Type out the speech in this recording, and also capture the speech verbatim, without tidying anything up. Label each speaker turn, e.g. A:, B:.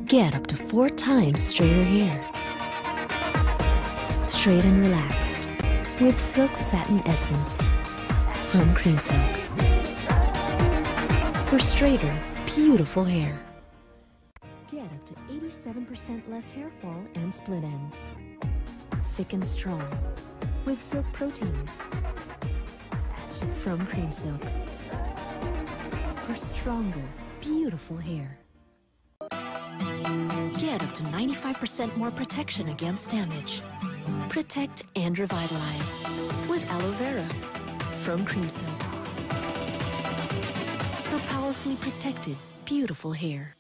A: Get up to four times straighter hair. Straight and relaxed with Silk Satin Essence from Creamsilk. For straighter, beautiful hair. Get up to eighty-seven percent less hair fall and split ends. Thick and strong with Silk Proteins from Creamsilk. For stronger, beautiful hair. Get up to ninety-five percent more protection against damage. Protect and revitalize with aloe vera from Creamsilk. For powerfully protected, beautiful hair.